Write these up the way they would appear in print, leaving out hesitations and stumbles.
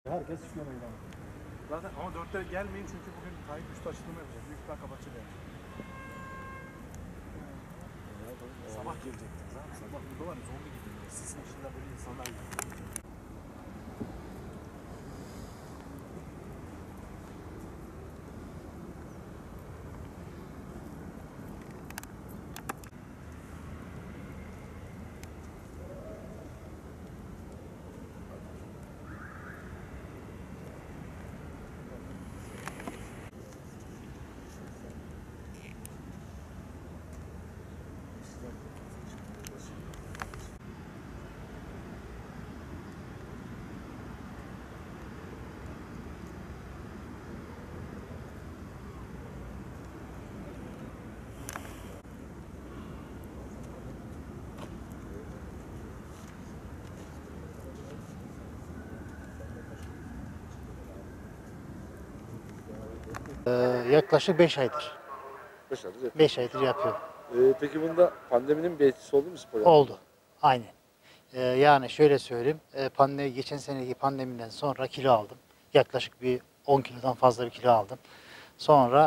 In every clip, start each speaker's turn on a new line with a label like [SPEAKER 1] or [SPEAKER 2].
[SPEAKER 1] Herkes çıkıyor meydana.
[SPEAKER 2] Zaten ama 4'te gelmeyin çünkü bugün Tayyip Üstü açıklama yapacak. Büyük ihtimal kapatacak yani. Sabah gelecektiniz abi. Sabah burada var ya zombi gibi. Sisin içinden böyle insanlar gibi.
[SPEAKER 3] Yaklaşık 5 aydır.
[SPEAKER 4] 5 aydır yapıyor.
[SPEAKER 3] 5 aydır yapıyorum.
[SPEAKER 4] Peki bunda pandeminin bir etkisi oldu mu spor yapmaya?
[SPEAKER 3] Oldu. Aynen. Yani şöyle söyleyeyim. Geçen seneki pandemiden sonra kilo aldım. Yaklaşık bir 10 kilodan fazla bir kilo aldım. Sonra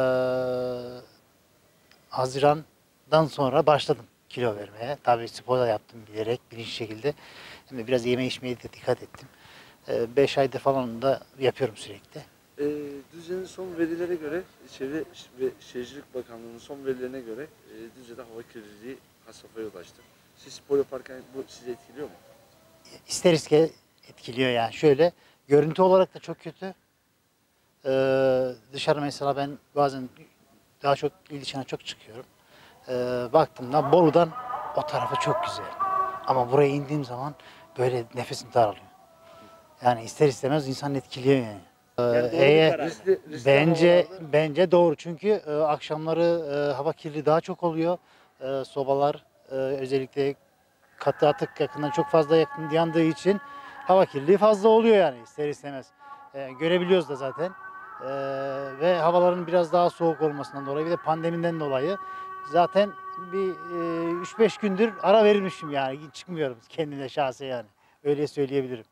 [SPEAKER 3] Haziran'dan sonra başladım kilo vermeye. Tabii spor da yaptım bilerek, bilinçli şekilde. Hem de biraz yeme içmeye de dikkat ettim. 5 aydır falan da yapıyorum sürekli.
[SPEAKER 4] Düzce'nin son verilere göre, Çevre ve Şehircilik Bakanlığı'nın son verilerine göre Düzce'de hava kirliliği has safhaya ulaştı. Siz spor yaparken bu sizi etkiliyor mu?
[SPEAKER 3] İster istemez etkiliyor yani. Şöyle, görüntü olarak da çok kötü. Dışarı mesela ben bazen daha çok il dışına çok çıkıyorum. Baktığımda Bolu'dan o tarafı çok güzel. Ama buraya indiğim zaman böyle nefesim daralıyor. Yani ister istemez insan etkiliyor yani. Bence doğru çünkü akşamları hava kirliliği daha çok oluyor. Sobalar özellikle katı atık yakından çok fazla yandığı için hava kirliliği fazla oluyor yani ister istemez. Görebiliyoruz da zaten. Ve havaların biraz daha soğuk olmasından dolayı bir de pandemiden dolayı zaten bir 3-5 gündür ara verilmişim yani çıkmıyorum kendime şahsen yani. Öyle söyleyebilirim.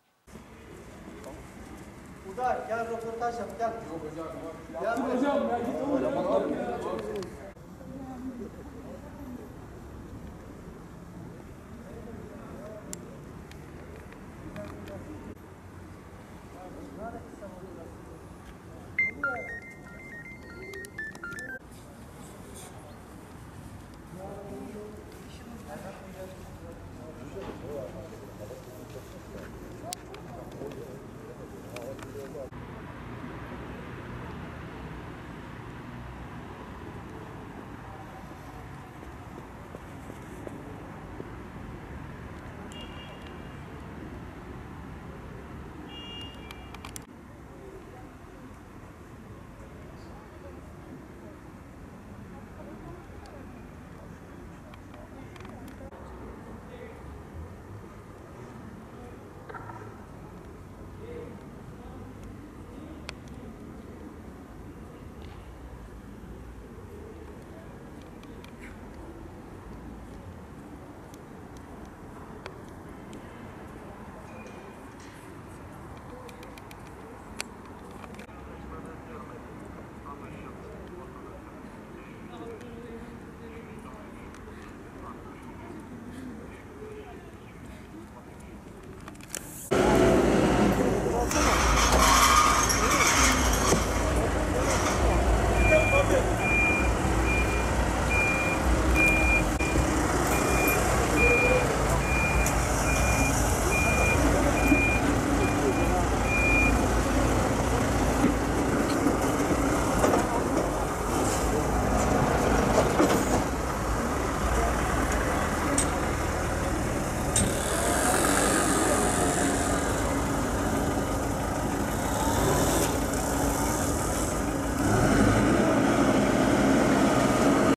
[SPEAKER 1] Uzay gel röportaj yap gel. Yok hocam. Gel hocam ya git oğlum.